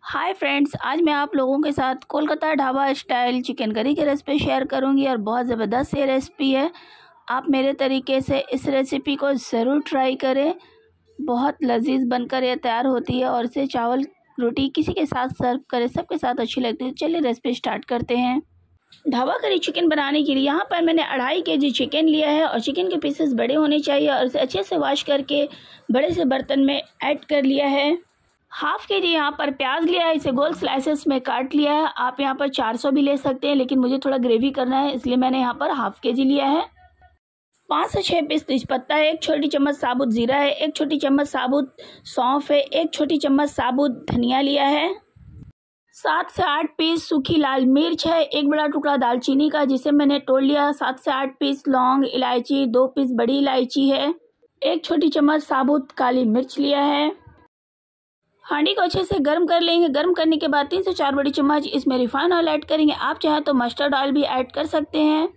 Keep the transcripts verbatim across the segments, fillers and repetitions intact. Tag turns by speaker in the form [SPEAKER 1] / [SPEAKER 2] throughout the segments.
[SPEAKER 1] Hi friends, आज मैं आप लोगों के साथ Kolkata dhaba style chicken curry की रेसिपी शेयर करूंगी और बहुत ज़बरदस्त ये रेसिपी है। आप मेरे तरीके से इस रेसिपी को ज़रूर ट्राई करें। बहुत लजीज बनकर ये तैयार होती है और इसे चावल रोटी किसी के साथ सर्व करें, सबके साथ अच्छी लगती है। चलिए रेसिपी स्टार्ट करते हैं। ढाबा करी चिकन बनाने के लिए यहाँ पर मैंने अढ़ाई के जी चिकन लिया है और चिकन के पीसेस बड़े होने चाहिए और इसे अच्छे से वॉश करके बड़े से बर्तन में ऐड कर लिया है। हाफ के जी यहाँ पर प्याज लिया है, इसे गोल स्लाइसेस में काट लिया है। आप यहाँ पर चार सौ भी ले सकते हैं, लेकिन मुझे थोड़ा ग्रेवी करना है इसलिए मैंने यहाँ पर हाफ के जी लिया है। पाँच से छः पीस तेजपत्ता है, एक छोटी चम्मच साबुत जीरा है, एक छोटी चम्मच साबुत सौंफ है, एक छोटी चम्मच साबुत धनिया लिया है। सात से आठ पीस सूखी लाल मिर्च है, एक बड़ा टुकड़ा दालचीनी का जिसे मैंने तोड़ लिया। सात से आठ पीस लौंग इलायची, दो पीस बड़ी इलायची है, एक छोटी चम्मच साबुत काली मिर्च लिया है। हांडी को अच्छे से गर्म कर लेंगे। गर्म करने के बाद तीन से चार बड़ी चम्मच इसमें रिफाइंड ऑयल ऐड करेंगे। आप चाहे तो मस्टर्ड ऑयल भी ऐड कर सकते हैं।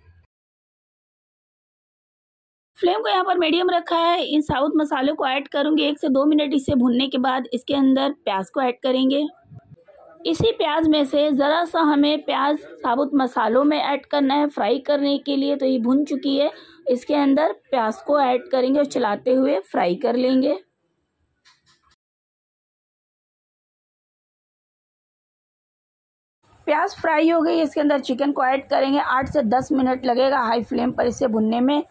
[SPEAKER 1] फ्लेम को यहाँ पर मीडियम रखा है। इन साबुत मसालों को ऐड करूंगी। एक से दो मिनट इसे भूनने के बाद इसके अंदर प्याज को ऐड करेंगे। इसी प्याज में से ज़रा सा हमें प्याज साबुत मसालों में ऐड करना है फ्राई करने के लिए। तो ये भुन चुकी है, इसके अंदर प्याज को ऐड करेंगे और चलाते हुए फ्राई कर लेंगे। प्याज फ्राई हो गई, इसके अंदर चिकन को ऐड करेंगे। आठ से दस मिनट लगेगा हाई फ्लेम पर इसे भुनने में।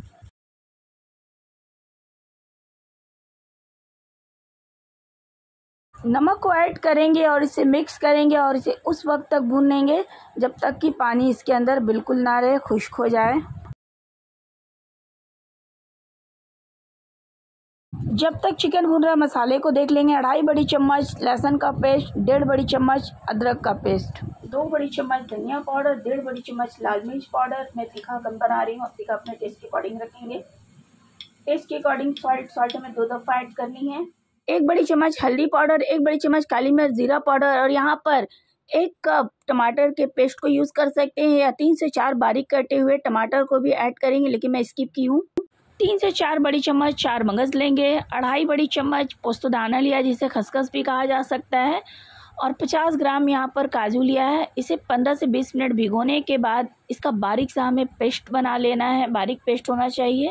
[SPEAKER 1] नमक को ऐड करेंगे और इसे मिक्स करेंगे और इसे उस वक्त तक भूनेंगे जब तक कि पानी इसके अंदर बिल्कुल ना रहे, खुश्क हो जाए। जब तक चिकन भून रहा है मसाले को देख लेंगे। अढ़ाई बड़ी चम्मच लहसुन का पेस्ट, डेढ़ बड़ी चम्मच अदरक का पेस्ट, दो बड़ी चम्मच धनिया पाउडर, डेढ़ बड़ी चम्मच लाल मिर्च पाउडर। मैं तीखा कम बना रही हूँ, तीखा अपने टेस्ट के अकॉर्डिंग रखेंगे। टेस्ट के अकॉर्डिंग सॉल्ट सॉल्ट हमें दो दफ़ा ऐड करनी है। एक बड़ी चम्मच हल्दी पाउडर, एक बड़ी चम्मच काली मिर्च जीरा पाउडर और यहाँ पर एक कप टमाटर के पेस्ट को यूज़ कर सकते हैं या तीन से चार बारीक कटे हुए टमाटर को भी ऐड करेंगे, लेकिन मैं स्किप की हूँ। तीन से चार बड़ी चम्मच चार मगज लेंगे। अढ़ाई बड़ी चम्मच पोस्तदाना लिया जिसे खसखस भी कहा जा सकता है और पचास ग्राम यहाँ पर काजू लिया है। इसे पंद्रह से बीस मिनट भिगोने के बाद इसका बारीक सा हमें पेस्ट बना लेना है। बारीक पेस्ट होना चाहिए।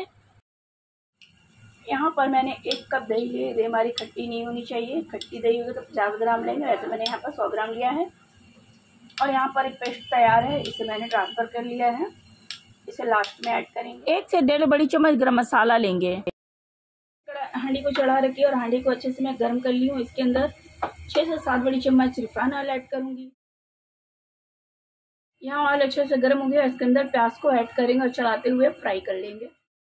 [SPEAKER 1] यहाँ पर मैंने एक कप दही ली। दही हमारी खट्टी नहीं होनी चाहिए, खट्टी दही होगी तो पचास ग्राम लेंगे, वैसे मैंने यहाँ पर सौ ग्राम लिया है। और यहाँ पर एक पेस्ट तैयार है, इसे मैंने ट्रांसफ़र कर लिया है। इसे लास्ट में ऐड करेंगे। एक से डेढ़ बड़ी चम्मच गरम मसाला लेंगे। हांडी को चढ़ा रखी और हांडी को अच्छे से मैं गर्म कर ली हूँ। इसके अंदर छः से सात बड़ी चम्मच रिफाइंड ऑयल ऐड करूँगी। यहाँ ऑयल अच्छे से गर्म हो गया, इसके अंदर प्याज को ऐड करेंगे और चढ़ाते हुए फ्राई कर लेंगे।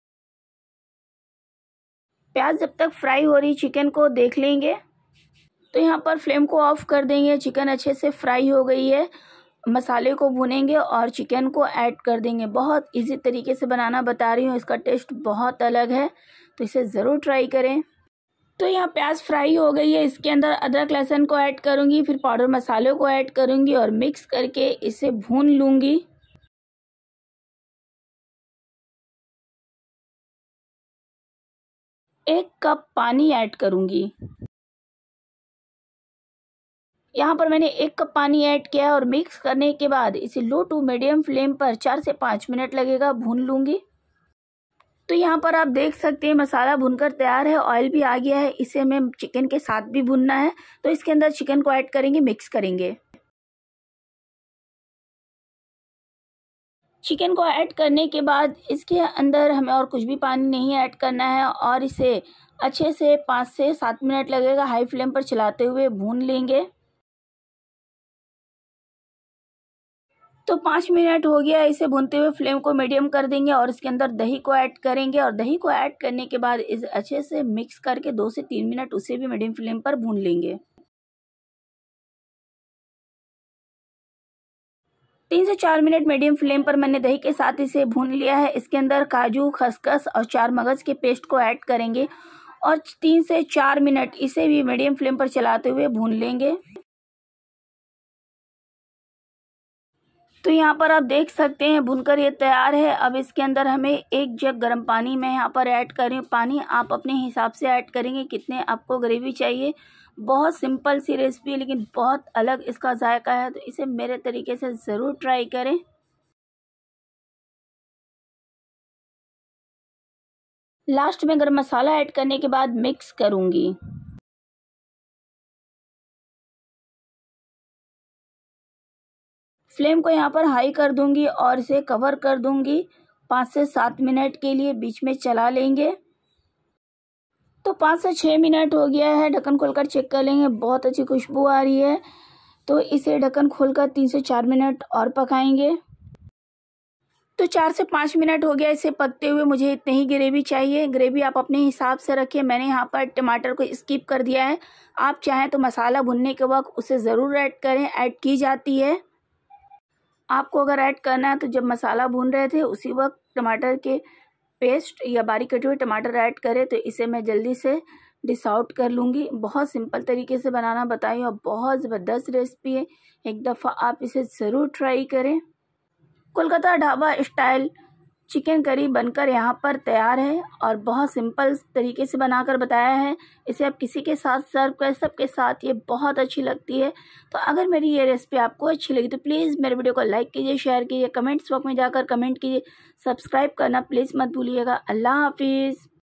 [SPEAKER 1] प्याज जब तक फ्राई हो रही चिकन को देख लेंगे। तो यहाँ पर फ्लेम को ऑफ कर देंगे। चिकन अच्छे से फ्राई हो गई है। मसाले को भुनेंगे और चिकन को ऐड कर देंगे। बहुत इजी तरीके से बनाना बता रही हूँ, इसका टेस्ट बहुत अलग है, तो इसे ज़रूर ट्राई करें। तो यहाँ प्याज फ्राई हो गई है, इसके अंदर अदरक लहसुन को ऐड करूँगी, फिर पाउडर मसालों को ऐड करूँगी और मिक्स करके इसे भून लूँगी। एक कप पानी ऐड करूँगी। यहाँ पर मैंने एक कप पानी ऐड किया है और मिक्स करने के बाद इसे लो टू मीडियम फ्लेम पर चार से पाँच मिनट लगेगा भून लूँगी। तो यहाँ पर आप देख सकते हैं मसाला भुनकर तैयार है, ऑयल भी आ गया है। इसे हमें चिकन के साथ भी भुनना है, तो इसके अंदर चिकन को ऐड करेंगे, मिक्स करेंगे। चिकन को ऐड करने के बाद इसके अंदर हमें और कुछ भी पानी नहीं ऐड करना है और इसे अच्छे से पाँच से सात मिनट लगेगा हाई फ्लेम पर चलाते हुए भून लेंगे। तो पाँच मिनट हो गया, इसे भूनते हुए फ्लेम को मीडियम कर देंगे और इसके अंदर दही को ऐड करेंगे और दही को ऐड करने के बाद इसे अच्छे से मिक्स करके दो से तीन मिनट उसे भी मीडियम फ्लेम पर भून लेंगे। तीन से चार मिनट मीडियम फ्लेम पर मैंने दही के साथ इसे भून लिया है। इसके अंदर काजू खसखस और चार मगज के पेस्ट को ऐड करेंगे और तीन से चार मिनट इसे भी मीडियम फ्लेम पर चलाते हुए भून लेंगे। तो यहाँ पर आप देख सकते हैं भुनकर ये तैयार है। अब इसके अंदर हमें एक जग गर्म पानी मैं यहाँ पर ऐड कर रही हूँ। पानी आप अपने हिसाब से ऐड करेंगे, कितने आपको ग्रेवी चाहिए बहुत सिंपल सी रेसिपी है लेकिन बहुत अलग इसका जायका है, तो इसे मेरे तरीके से ज़रूर ट्राई करें। लास्ट में गरम मसाला ऐड करने के बाद मिक्स करूँगी। फ्लेम को यहाँ पर हाई कर दूँगी और इसे कवर कर दूँगी पाँच से सात मिनट के लिए, बीच में चला लेंगे। तो पाँच से छः मिनट हो गया है, ढक्कन खोलकर चेक कर लेंगे। बहुत अच्छी खुशबू आ रही है, तो इसे ढक्कन खोलकर तीन से चार मिनट और पकाएंगे। तो चार से पाँच मिनट हो गया इसे पकते हुए, मुझे इतनी ही ग्रेवी चाहिए। ग्रेवी आप अपने हिसाब से रखिए, मैंने यहाँ पर टमाटर को स्किप कर दिया है। आप चाहें तो मसाला भुनने के वक्त उसे ज़रूर ऐड करें, ऐड की जाती है। आपको अगर ऐड करना है तो जब मसाला भून रहे थे उसी वक्त टमाटर के पेस्ट या बारीक कटे हुए टमाटर ऐड करें, तो इसे मैं जल्दी से डिश आउट कर लूँगी। बहुत सिंपल तरीके से बनाना बताई और बहुत ज़बरदस्त रेसिपी है, एक दफ़ा आप इसे ज़रूर ट्राई करें। Kolkata dhaba style chicken curry बनकर यहाँ पर तैयार है और बहुत सिंपल तरीके से बनाकर बताया है। इसे आप किसी के साथ सर्व कर, सबके साथ ये बहुत अच्छी लगती है। तो अगर मेरी ये रेसिपी आपको अच्छी लगी तो प्लीज़ मेरे वीडियो को लाइक कीजिए, शेयर कीजिए, कमेंट्स बॉक्स में जाकर कमेंट कीजिए, सब्सक्राइब करना प्लीज़ मत भूलिएगा। अल्लाह हाफिज़।